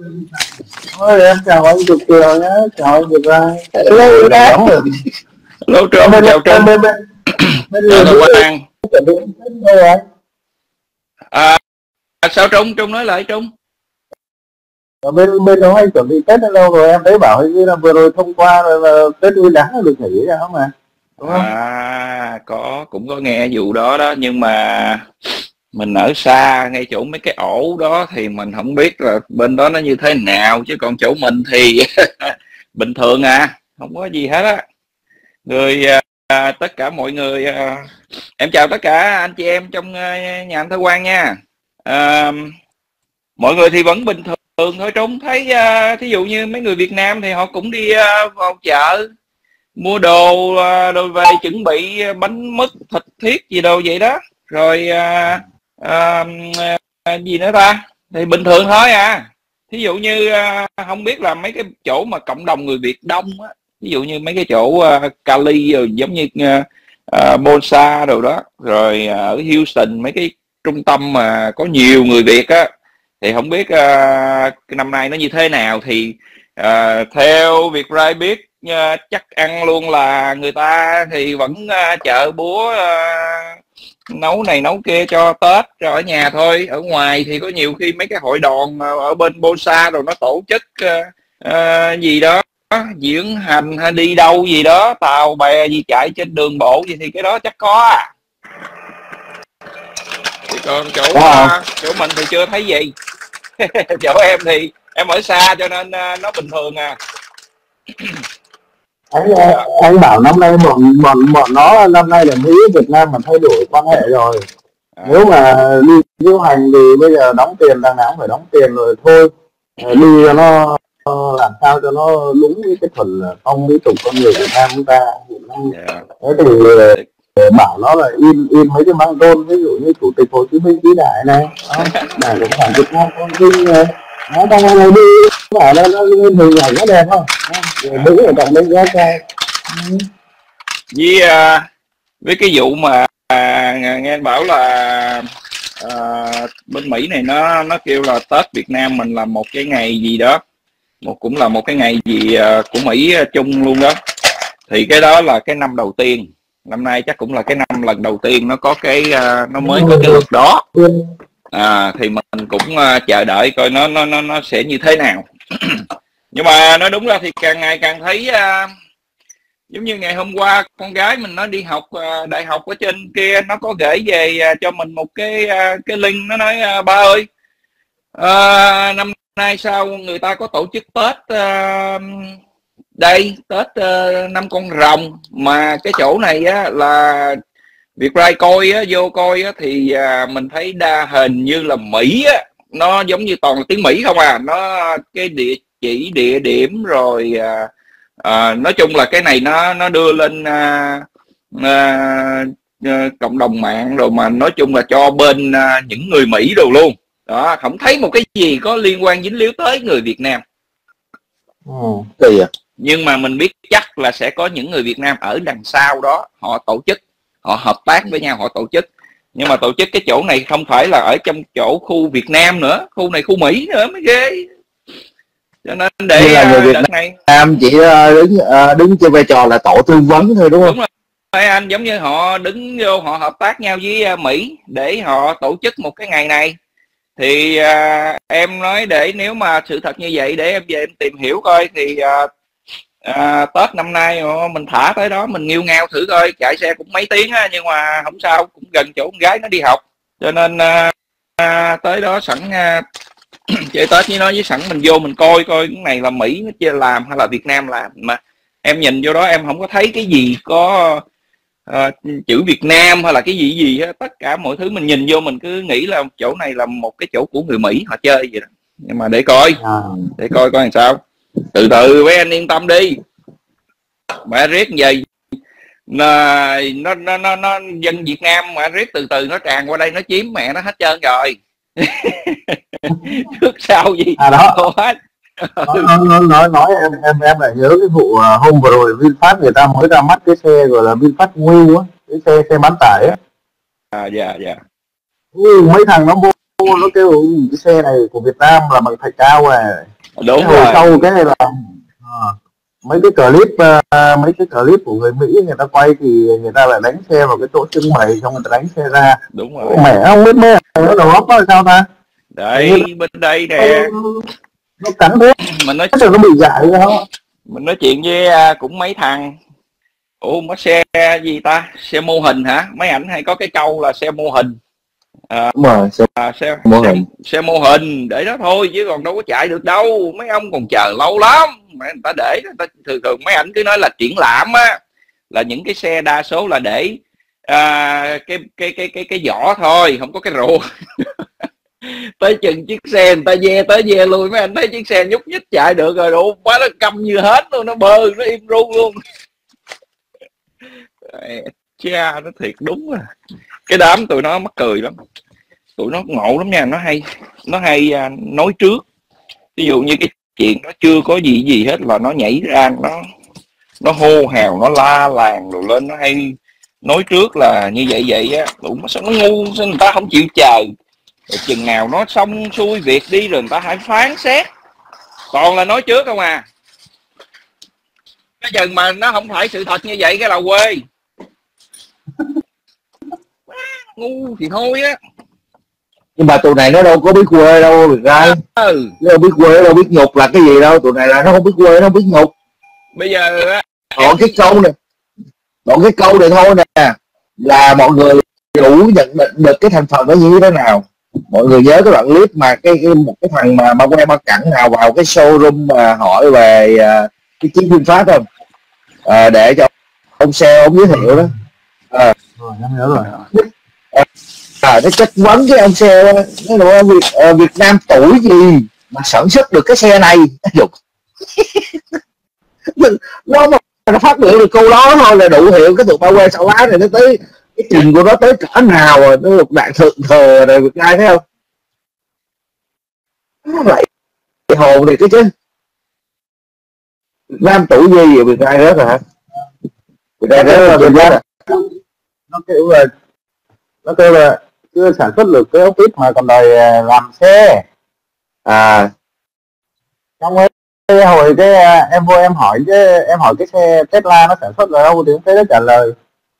Ôi, em chào anh Việt Kiều nhé, chào anh Việt Rai. Lâu lắm rồi. Lâu Trung, chào Trung. Bên Chào thầy Quang. chuẩn bị đâu rồi? Sao Trung nói lại Trung. Ở bên đó anh chuẩn bị Tết đã lâu rồi, em thấy bảo hình như là vừa rồi thông qua rồi là Tết Nguyên Đán là được nghỉ ra không à? Đúng không? Cũng có nghe vụ đó đó, nhưng mà mình ở xa ngay chỗ mấy cái ổ đó thì mình không biết là bên đó nó như thế nào, chứ còn chỗ mình thì bình thường không có gì hết á. Rồi tất cả mọi người, em chào tất cả anh chị em trong nhà anh Thơ Quang nha. Mọi người thì vẫn bình thường thôi Trung. Thấy thí dụ như mấy người Việt Nam thì họ cũng đi vào chợ mua đồ về chuẩn bị bánh mứt, thịt thiết gì đồ vậy đó. Rồi gì nữa ta, thì bình thường thôi thí dụ như không biết là mấy cái chỗ mà cộng đồng người Việt đông á, ví dụ như mấy cái chỗ Cali rồi giống như Bosa rồi đó, rồi ở Houston mấy cái trung tâm mà có nhiều người Việt á, thì không biết cái năm nay nó như thế nào. Thì theo Việt Rai biết chắc ăn luôn là người ta thì vẫn chợ búa nấu này nấu kia cho Tết cho ở nhà thôi. Ở ngoài thì có nhiều khi mấy cái hội đoàn ở bên Bosa rồi nó tổ chức gì đó, diễn hành hay đi đâu gì đó, tàu bè gì chạy trên đường bộ gì thì cái đó chắc có Thì còn chỗ mình thì chưa thấy gì. Chỗ em thì em ở xa cho nên nó bình thường Anh bảo năm nay bọn nó năm nay là Mỹ Việt Nam mà thay đổi quan hệ rồi. Nếu mà đi diễu hành thì bây giờ đóng tiền, đằng nào cũng phải đóng tiền rồi thôi. Đi cho nó làm sao cho nó đúng với cái thuần phong mỹ tục con người Việt Nam chúng ta. Thế thì bảo nó là in mấy cái băng rôn, ví dụ như Chủ tịch Hồ Chí Minh vĩ đại này, Đảng Cộng sản Việt Nam con vinh này, nó trong này đi bảo nó lên hình ảnh nó đẹp không, đứng ở trong bên góc trai. Với cái vụ mà nghe bảo là bên Mỹ này nó kêu là Tết Việt Nam mình là một cái ngày gì đó, cũng là một cái ngày gì của Mỹ chung luôn đó. Thì cái đó là cái năm đầu tiên, năm nay chắc cũng là cái năm lần đầu tiên nó có cái nó mới có cái luật đó. Thì mình cũng chờ đợi coi nó sẽ như thế nào. Nhưng mà nói đúng ra thì càng ngày càng thấy giống như ngày hôm qua con gái mình nó đi học đại học ở trên kia, nó có gửi về cho mình một cái link, nó nói ba ơi, năm nay sao người ta có tổ chức Tết đây, Tết năm con rồng, mà cái chỗ này là Việt Rai coi vô coi thì mình thấy hình như là Mỹ nó giống như toàn là tiếng Mỹ không nó cái địa chỉ địa điểm rồi nói chung là cái này nó đưa lên cộng đồng mạng rồi, mà nói chung là cho bên những người Mỹ đồ luôn đó, không thấy một cái gì có liên quan dính líu tới người Việt Nam. Nhưng mà mình biết chắc là sẽ có những người Việt Nam ở đằng sau đó, họ tổ chức, họ hợp tác với nhau, họ tổ chức. Nhưng mà tổ chức cái chỗ này không phải là ở trong chỗ khu Việt Nam nữa, khu này khu Mỹ nữa mới ghê. Cho nên để là người Việt Nam chỉ đứng trên vai trò là tổ tư vấn thôi, đúng không? Đúng rồi anh, giống như họ đứng vô, họ hợp tác nhau với Mỹ để họ tổ chức một cái ngày này. Thì em nói để nếu mà sự thật như vậy để em về em tìm hiểu coi, thì Tết năm nay mình thả tới đó mình nghêu ngao thử coi, chạy xe cũng mấy tiếng nhưng mà không sao, cũng gần chỗ con gái nó đi học, cho nên tới đó sẵn chơi Tết với nó, với sẵn mình vô mình coi cái này là Mỹ nó chia làm hay là Việt Nam làm. Mà em nhìn vô đó em không có thấy cái gì có chữ Việt Nam hay là cái gì hết. Tất cả mọi thứ mình nhìn vô mình cứ nghĩ là chỗ này là một cái chỗ của người Mỹ họ chơi vậy đó. Nhưng mà để coi coi làm sao, từ từ với anh yên tâm đi. Mà riết giờ nó dân Việt Nam mà riết từ từ nó tràn qua đây nó chiếm mẹ nó hết trơn rồi. Trước sau gì đó hết. Nói em lại nhớ cái vụ hôm vừa rồi VinFast người ta mới ra mắt cái xe gọi là VinFast Wheel á, cái xe bán tải á. Dạ. Mấy thằng nó kêu cái xe này của Việt Nam là bằng thạch cao Đúng hồi rồi. sau cái này là mấy cái clip của người Mỹ người ta quay thì người ta lại đánh xe vào cái chỗ trưng bày, xong người ta đánh xe ra. Đúng Ủa, rồi. mẹ không biết mấy nó đầu óc nó sao ta, Đây bên đây nè, nó cắn thế mình nói rồi nó bị dại ra không? mình nói chuyện với cũng mấy thằng. Ủa mất xe gì ta, xe mô hình hả? Mấy ảnh hay có cái câu là xe mô hình. Đúng rồi, xe, mô xe hình. xe mô hình để đó thôi chứ còn đâu có chạy được đâu, mấy ông còn chờ lâu lắm mà người ta để người ta, thường mấy ảnh cứ nói là triển lãm á, là những cái xe đa số là để cái vỏ thôi, không có cái rùa. Tới chừng chiếc xe người ta ve tới ve lui, mấy anh thấy chiếc xe nhúc nhích chạy được rồi, đủ quá nó câm như hết luôn, nó bơ nó im ru luôn. Cha nó thiệt đúng à, cái đám tụi nó mắc cười lắm, tụi nó ngộ lắm nha, nó hay nói trước. Ví dụ như cái chuyện nó chưa có gì hết là nó nhảy ra, nó hô hào, nó la làng rồi lên, nó hay nói trước là như vậy á. Tụi nó sao nó ngu, sao người ta không chịu chờ, rồi chừng nào nó xong xuôi việc đi rồi người ta hãy phán xét, toàn là nói trước không à. Cái chừng mà nó không phải sự thật như vậy cái là quê, ngu thì thôi á. Nhưng mà tụi này nó đâu có biết quê đâu được ra, nó đâu biết quê, đâu biết nhục là cái gì đâu. Tụi này là nó không biết quê, nó không biết nhục. Bây giờ Còn cái câu này, còn cái câu này thôi nè, là mọi người đủ nhận định được cái thành phần nó như thế nào. Mọi người nhớ cái đoạn clip mà một cái thằng mà ba que ba cẳng nào vào cái showroom mà hỏi về cái chiếc VinFast không, để cho ông sale ông giới thiệu đó. Rồi, em nhớ rồi. Nó chất vấn cái ông sale đó, nó nói Việt Nam tuổi gì mà sản xuất được cái xe này. Nó phát biểu được câu đó thôi là đủ hiểu cái tụi ba que sau lá này nó tới cái trình của nó tới cỡ nào rồi, nó lục đạn thượng thờ rồi Việt Nam thấy không? Nó lại hồn này cái chứ. Việt Nam tuổi gì vậy? Việt Nam rớt rồi hả? Việt Nam rớt rồi, Việt Nam nó kêu là chưa sản xuất được cái ốc vít mà còn đòi làm xe. Trong cái hồi cái em vô em hỏi cái xe Tesla nó sản xuất rồi đâu thì thấy nó trả lời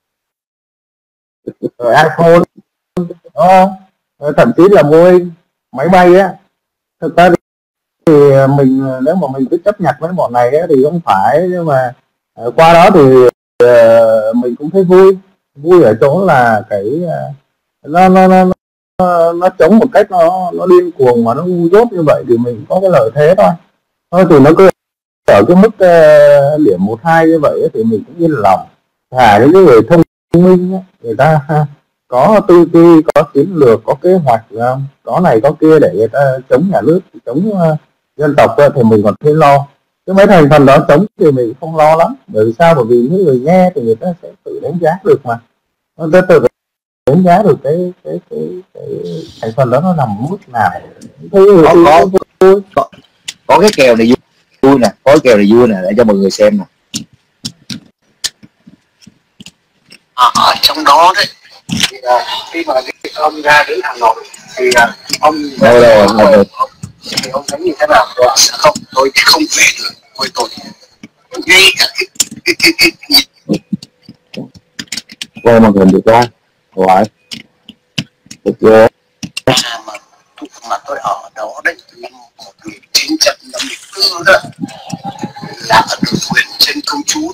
rồi iPhone thậm chí là Boeing máy bay á. Thực ra thì mình nếu mà mình cứ chấp nhận với bọn này á, thì không phải, nhưng mà qua đó thì mình cũng thấy vui ở chỗ là cái nó chống một cách nó điên cuồng mà nó ngu dốt như vậy thì mình có cái lợi thế thôi. Thì nó cứ ở cái mức điểm 1-2 như vậy thì mình cũng yên lòng. Những cái người thông minh người ta có tư duy, có chiến lược, có kế hoạch, có này có kia để người ta chống nhà nước, chống dân tộc thì mình còn thấy lo. Cái mấy thành phần đó chống thì mình không lo lắm. Bởi vì sao? Bởi vì những người nghe thì người ta sẽ tự đánh giá được mà. Người ta tự đánh giá được cái thành phần đó nó nằm mức nào. Có cái kèo này vui nè, có cái kèo này vui nè để cho mọi người xem nè. Ở trong đó đấy thì, khi mà ông ra đến Hà Nội thì ông thì ông thấy như thế nào? Không, tôi không về được quê tôi. Ngay cả quay màn hình được ra rồi được chưa? mà tôi ở đó đấy năm 1954 đó là ở được quyền trên công chúa.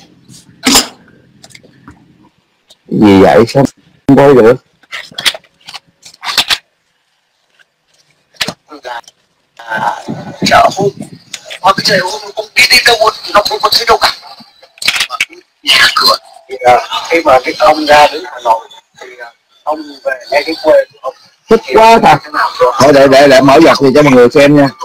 Gì vậy sao không quay được? Chợ hôm mà cái chợ hôm cũng đi đâu nó không có thấy đâu cả, nhà cửa. Thì khi mà cái ông ra đến Hà Nội thì ông về ngay cái quê của ông thích quá thật. Thôi để mở giọt thì cho mọi người xem nha.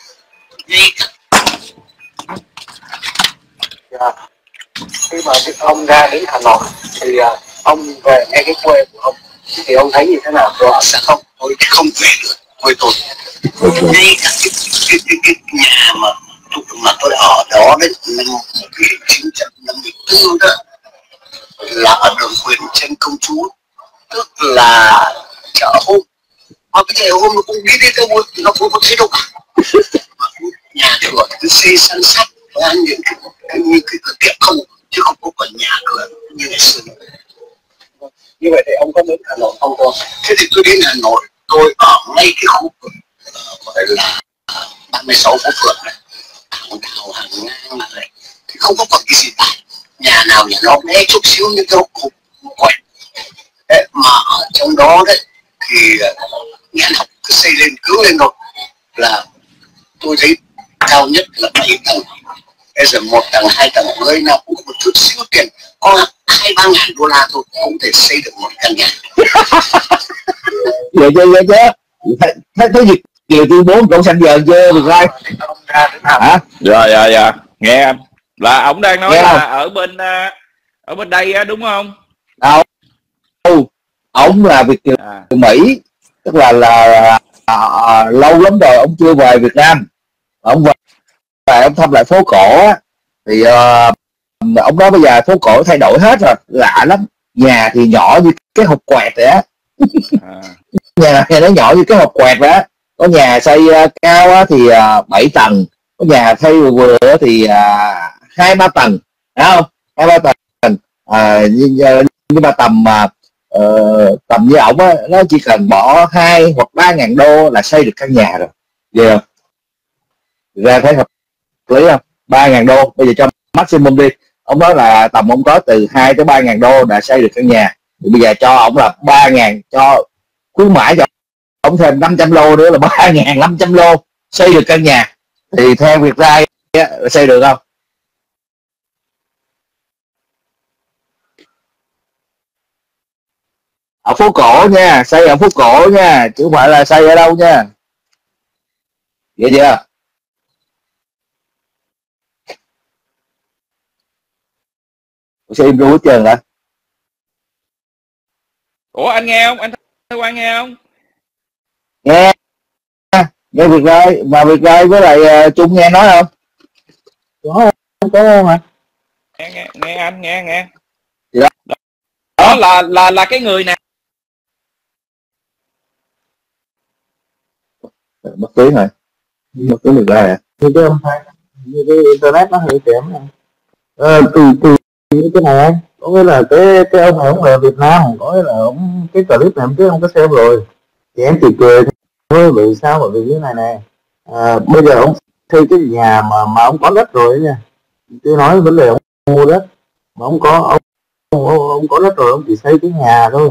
Khi mà cái ông ra đến Hà Nội thì ông về ngay cái quê của ông thì ông thấy như thế nào? Sẽ không, tôi không về được quê tôi. Ngay cả cái nhà mà tôi ở đó đấy năm 1954 đó là ở đường Quyền Trân Công Chúa, tức là chợ hôm. Mà cái chợ hôm nó cũng đi đâu nó không có thấy đâu cả. Nhà cửa xây săn sắt và những cái kiệm không, chứ không có còn nhà cửa như ngày xưa nữa. Như vậy thì ông có đến Hà Nội không cô? Thế thì tôi đến Hà Nội, tôi ở ngay cái khu gọi là 36 phố phường này, hàng đào hàng ngang này, thì không có còn cái gì cả. Nhà nào nhà nó nghe chút xíu như cái hộp quẹt. Mà ở trong đó đấy thì nhà học cứ xây lên cứ lên rồi, là tôi thấy cao nhất là 7 tầng. Bây giờ 1 tầng 2 tầng nơi nào cũng có một chút xíu tiền, có 2-3 ngàn đô la thôi cũng thể xây được một căn nhà. Vậy chứ thấy gì chiều tuyên bố cậu xanh giờ chưa được ai hả? Dạ nghe anh là ông đang nói nghe là không? ở bên đây á, đúng không? Đâu, ông là Việt kiều Mỹ, tức là lâu lắm rồi ông chưa về Việt Nam. Ông về ông thăm lại phố cổ á, thì ông nói bây giờ phố cổ thay đổi hết rồi, lạ lắm. Nhà thì nhỏ như cái hộp quẹt vậy á. Nhà nó nhỏ như cái hộp quẹt đó. Có nhà xây cao á thì 7 tầng, có nhà xây vừa thì 2-3 tầng, thấy không? 2-3 tầng. Nhưng mà tầm như ổng á, nó chỉ cần bỏ 2 hoặc 3 ngàn đô là xây được căn nhà rồi. Vậy không? Ra thấy hợp lý không? 3 ngàn đô, bây giờ cho maximum đi. Ông nói là tầm ông có từ 2 tới 3 ngàn đô đã xây được căn nhà. Thì bây giờ cho ổng là 3 ngàn, cho khuyến mãi cho ổng thêm 500 lô nữa là 3.500 lô xây được căn nhà. Thì theo Việt Rai xây được không? Ở phố cổ nha, xây ở phố cổ nha, chứ không phải là xây ở đâu nha. Vậy chưa? Xây im ru hết trơn hả? Ủa anh nghe không? Anh Thái Quang nghe không? Nghe Việt Rai, mà Việt Rai với lại Trung nghe nói không? Có mà. Nghe anh nghe. Gì đó? Đó là cái người nào? Mất tiếng rồi. Mất tiếng Việt Rai à? Như cái âm thanh, như cái internet nó hơi kém này. Từ cái này anh, có nghĩa là cái ông này ông về Việt Nam, có nghĩa là ông cái clip này trước ông có xem rồi, thì em chỉ cười thôi. Vì sao? Bởi vì như này này, bây giờ ông xây cái nhà mà ông có đất rồi nha, tôi nói vấn đề ông mua đất mà ông có đất rồi, ông chỉ xây cái nhà thôi,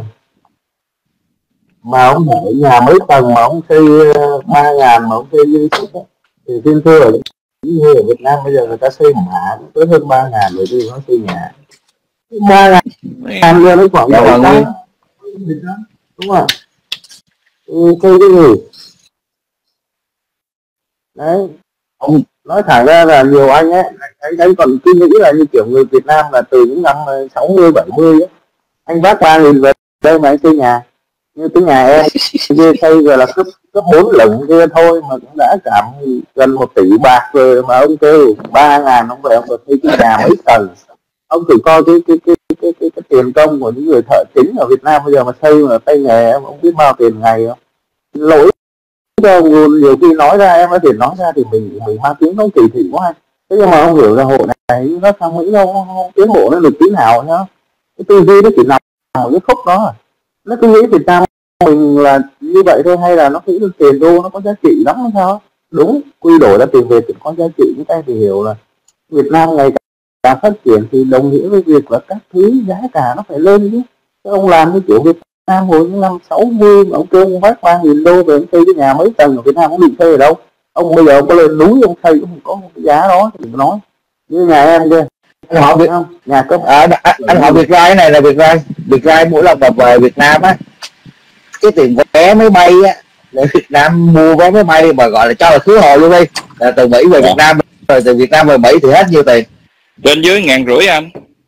mà ông ở nhà mấy tầng mà ông xây 3 ngàn mà ông xây như thế thì xin thưa ở như ở Việt Nam bây giờ người ta xây nhà tới hơn 3 ngàn rồi, thì nó xây nhà 3 ngàn luôn, nó khoảng 7 tháng, đúng không? Xây cái gì đấy, ông nói thẳng ra là nhiều anh ấy, anh còn cứ nghĩ là như kiểu người Việt Nam là từ những năm 60 70 ấy, anh vác 3.000 về đây mà anh xây nhà. Như cái nhà em kia xây rồi là cấp 4 lửng kia thôi mà cũng đã cảm gần 1 tỷ bạc rồi, mà ông kêu 3 ngàn ông về ông còn xây cái nhà mấy tầng. Ông thử coi cái tiền công của những người thợ chính ở Việt Nam bây giờ mà xây mà tay nghề, ông biết bao tiền ngày không? Lỗi cho nhiều khi nói ra, em có thể nói ra thì mình mang tiếng nó kỳ thị quá. Thế nhưng mà ông hiểu là hộ này nó sang Mỹ đâu không tiến bộ nó được tí nào nhá. Cái tư duy nó chỉ nằm ở cái khúc đó, nó cứ nghĩ Việt Nam mình là như vậy thôi, hay là nó nghĩ được tiền đô nó có giá trị lắm hay sao? Đúng, quy đổi ra tiền Việt thì có giá trị, chúng ta thì hiểu là Việt Nam ngày càng phát triển thì đồng nghĩa với việc là các thứ giá cả nó phải lên chứ. Thế ông làm cái kiểu Việt Nam hồi những năm 60 mà ông kêu ông vác 3.000 đô về ông xây cái nhà mấy tầng ở Việt Nam, ông định xây ở đâu? Ông bây giờ ông có lên núi ông xây cũng không có một cái giá đó thì nói. Như nhà em kia, Anh hỏi Việt không? Nhà cấp anh hỏi Việt Rai cái này là Việt Rai mỗi lần mà về Việt Nam á, cái tiền vé máy bay á, để Việt Nam mua vé máy bay mà gọi là cho là khứ hồi luôn đi, là từ Mỹ về Việt Nam, rồi từ Việt Nam về Mỹ thì hết nhiêu tiền? Trên dưới 1.500 anh.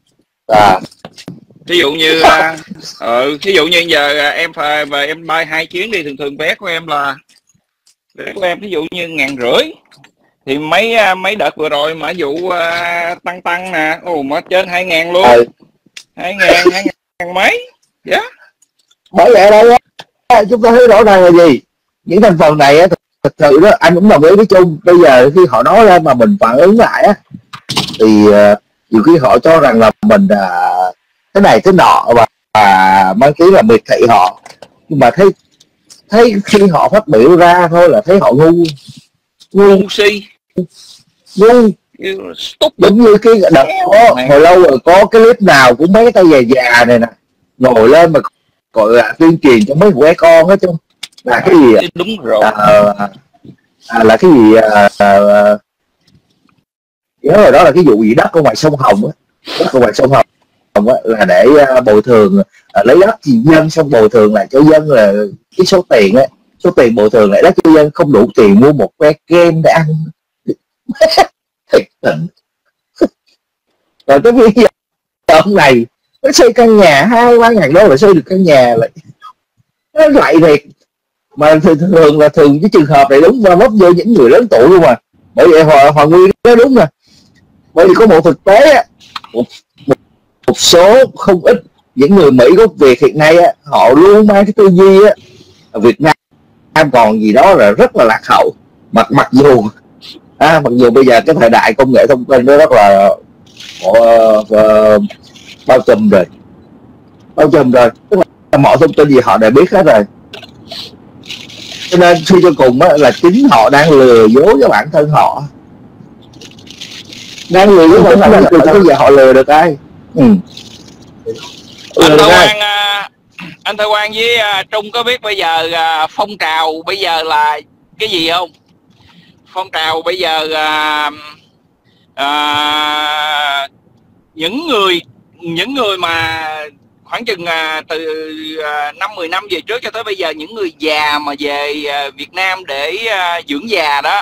Ví dụ như ví dụ như giờ em phải về em bay 2 chuyến đi, thường vé của em ví dụ như 1.500, thì mấy đợt vừa rồi mà vụ tăng nè, mà trên 2.000 luôn. 2.000 mấy. Dạ. Bởi vậy đây á, chúng ta thấy rõ ràng là gì? Những thành phần này á, thật sự đó, anh cũng đồng ý với Trung. Bây giờ khi họ nói lên mà mình phản ứng lại á, thì nhiều khi họ cho rằng là mình thế này thế nọ và mang tiếng là miệt thị họ, nhưng mà thấy khi họ phát biểu ra thôi là thấy họ ngu si, ngu. Giống như cái đợt hồi lâu rồi có cái clip nào cũng mấy cái tay già này nè ngồi lên mà gọi là tuyên truyền cho mấy quẻ con hết chung là cái gì đúng rồi, là cái gì nhớ rồi, đó là cái vụ gì đất ở ngoài sông Hồng á, đất ở ngoài sông Hồng á, là để bồi thường, lấy đất gì dân xong bồi thường lại cho dân là cái số tiền á, số tiền bồi thường lại đất cho dân không đủ tiền mua một que kem để ăn. Thiệt tình. Rồi tới bây giờ ông này nó xây căn nhà 2-3 ngàn đô là xây được căn nhà nó lại thiệt. Mà thường là cái trường hợp này đúng và bóp vô những người lớn tuổi luôn mà. Bởi vậy Hoàng Nguyên nói đúng nè, bởi vì có một thực tế á, một số không ít những người Mỹ gốc Việt hiện nay á, họ luôn mang cái tư duy á, Việt Nam còn gì đó là rất là lạc hậu, mặc dù bây giờ cái thời đại công nghệ thông tin nó rất là bao trùm rồi, tức là mọi thông tin gì họ đều biết hết rồi, cho nên suy cho cùng á, là chính họ đang lừa dối cho bản thân họ, đang lừa dối bản thân họ, bây giờ họ lừa được ai? Anh Thơ Quang với Trung có biết bây giờ phong trào bây giờ là cái gì không? Phong trào bây giờ những người mà khoảng chừng từ 5-10 năm về trước cho tới bây giờ, những người già mà về Việt Nam để dưỡng già đó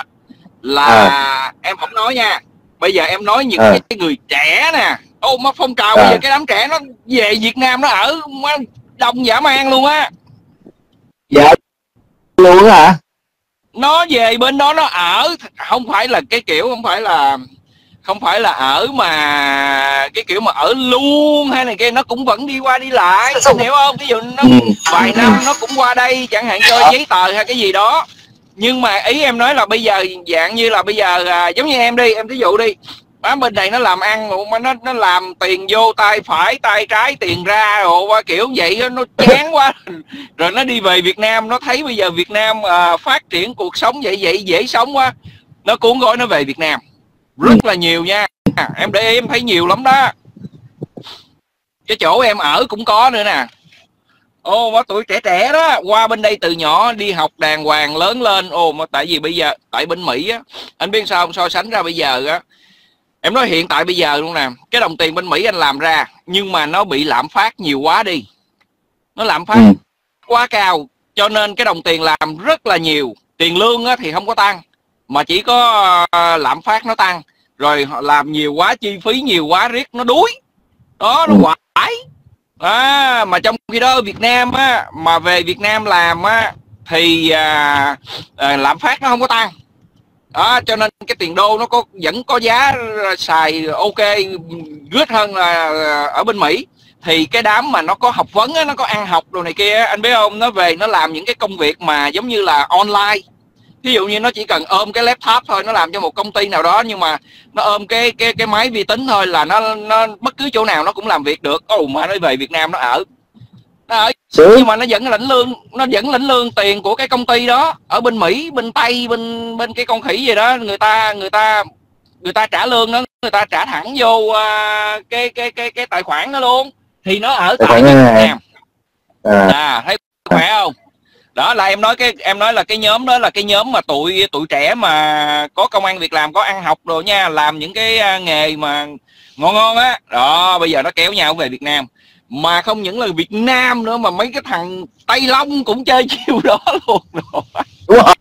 là em không nói nha, bây giờ em nói những cái người trẻ nè, mà phong trào bây giờ cái đám trẻ nó về Việt Nam nó ở đông dã man luôn á. Dạ luôn hả? Nó về bên đó nó ở, không phải là cái kiểu, không phải là ở mà cái kiểu mà ở luôn hay này kia, nó cũng vẫn đi qua đi lại, anh hiểu không? Ví dụ nó vài năm nó cũng qua đây chẳng hạn cho giấy tờ hay cái gì đó. Nhưng mà ý em nói là bây giờ dạng như là bây giờ giống như em đi, em ví dụ đi, bên này nó làm ăn mà nó làm tiền vô tay phải tay trái tiền ra rồi qua kiểu vậy, nó chán quá rồi nó đi về Việt Nam, nó thấy bây giờ Việt Nam phát triển cuộc sống vậy dễ sống quá, nó cũng gọi nó về Việt Nam rất là nhiều nha. Em để ý em thấy nhiều lắm đó, cái chỗ em ở cũng có nữa nè. Mà tuổi trẻ đó qua bên đây từ nhỏ đi học đàng hoàng lớn lên. Mà tại vì bây giờ tại bên Mỹ á, anh biết sao không, so sánh ra bây giờ á, em nói hiện tại bây giờ luôn nè, cái đồng tiền bên Mỹ anh làm ra nhưng mà nó bị lạm phát nhiều quá đi, nó lạm phát quá cao, cho nên cái đồng tiền làm rất là nhiều, tiền lương á thì không có tăng mà chỉ có lạm phát nó tăng, rồi họ làm nhiều quá, chi phí nhiều quá, riết nó đuối đó, nó quải. Mà trong khi đó ở Việt Nam á, mà về Việt Nam làm á thì lạm phát nó không có tăng đó, cho nên cái tiền đô nó vẫn có giá xài ok, good hơn là ở bên Mỹ. Thì cái đám mà nó có học vấn á, nó có ăn học đồ này kia, anh biết không, nó về nó làm những cái công việc mà giống như là online. Ví dụ như nó chỉ cần ôm cái laptop thôi, nó làm cho một công ty nào đó, nhưng mà nó ôm cái máy vi tính thôi là nó bất cứ chỗ nào nó cũng làm việc được. Mà nó về Việt Nam nó ở nhưng mà nó vẫn lãnh lương tiền của cái công ty đó. Ở bên Mỹ, bên Tây, bên cái con khỉ gì đó, người ta trả lương đó, người ta trả thẳng vô cái tài khoản đó luôn, thì nó ở tại Việt Nam. Thấy khỏe không? Đó là em nói là cái nhóm đó là cái nhóm mà tụi trẻ mà có công ăn việc làm, có ăn học rồi nha, làm những cái nghề mà ngon á. Đó, bây giờ nó kéo nhau về Việt Nam. Mà không những là Việt Nam nữa mà mấy cái thằng Tây Long cũng chơi chiêu đó luôn. Đúng rồi.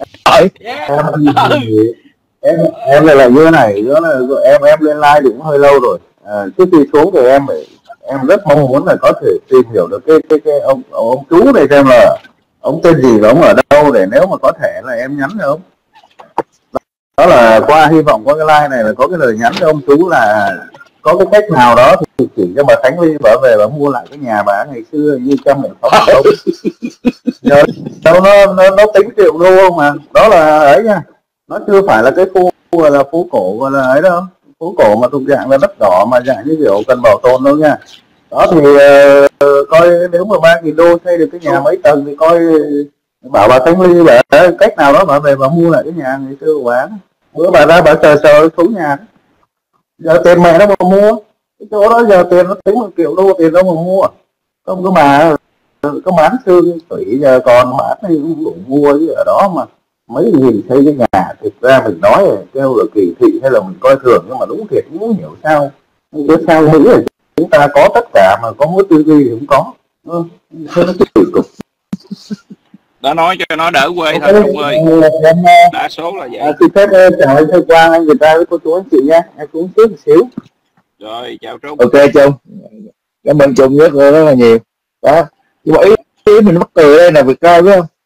Em này là như thế này, em lên live cũng hơi lâu rồi. Trước khi xuống thì em rất mong muốn là có thể tìm hiểu được cái ông chú này xem là ông tên gì và ông ở đâu, để nếu mà có thể là em nhắn cho ông. Đó là hy vọng qua cái like này là có cái lời nhắn cho ông chú là có cái cách nào đó thì chỉ cho bà Khánh Ly bà về bà mua lại cái nhà bà ngày xưa như 106 đồng. Giờ đâu nó tính triệu đô không mà, đó là ấy nha, nó chưa phải là cái khu gọi là phố cổ gọi là ấy đâu, phố cổ mà thuộc dạng là đất đỏ mà dạng như kiểu cần bảo tồn đâu nha. Đó thì coi nếu mà 3.000 đô xây được cái nhà mấy tầng thì coi bảo bà Khánh Ly để cách nào đó bà về bà mua lại cái nhà ngày xưa của bà. Bữa bà ra bà sờ xuống nhà, giờ tiền mẹ nó mà mua cái chỗ đó, giờ tiền nó tính 1 triệu đô tiền đâu mà mua, không có mà có bán xương tủy giờ còn bán thì cũng đủ mua chứ, ở đó mà mấy nghìn xây cái nhà. Thực ra mình nói kêu là kỳ thị hay là mình coi thường, nhưng mà đúng thiệt cũng không hiểu sao cái sao nghĩ là chúng ta có tất cả mà có mỗi tư duy thì không có. Thế nó kỳ cục. Đã nói cho nó đỡ quê thôi ông ơi, đa số là vậy. Xin phép chào anh Thầy Quang, anh người ta với cô chú anh chị nha, em xuống trước một xíu. Rồi chào Trung. Ok Trung, cảm ơn Trung rất là nhiều đó. Nhưng mà ý mình mắc cười đây là việc coi phải không?